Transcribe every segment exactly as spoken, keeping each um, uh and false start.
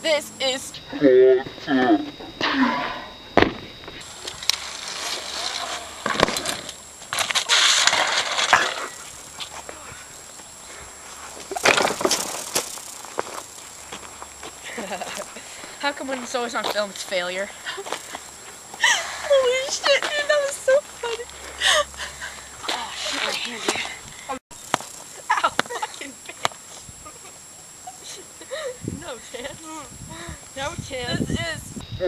This is how come when it's always on film it's failure? Holy shit, dude, that was so funny. Oh shit, my hand, dude. Ow, fucking bitch. No chance. No chance. This is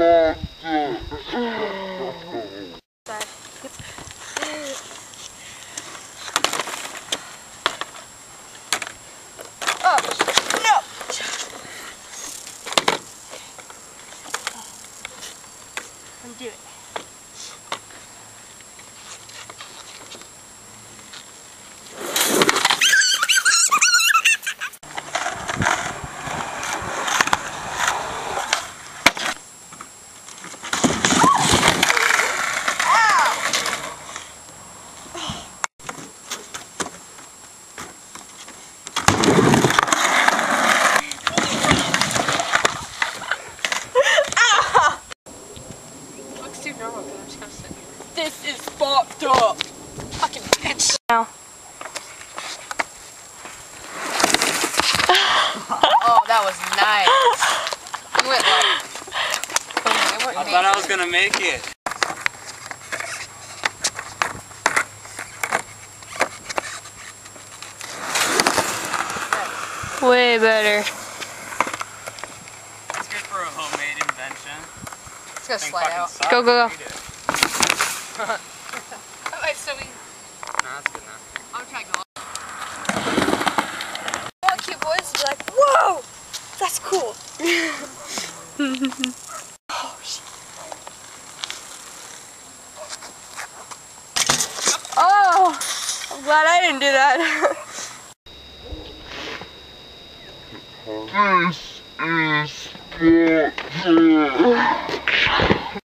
Bad. Oh, no! Undo it. This is fucked up. Fucking bitch. Now. Oh, that was nice. You went like. I thought I was gonna make it. Way better. It's good for a homemade invention. It's gonna slide out. Sucks. Go, go, go. Alright, so we. Nah, that's good enough. I'm trying to go. All cute boys be like, whoa! That's cool. Oh, shit. Oh! I'm glad I didn't do that. This is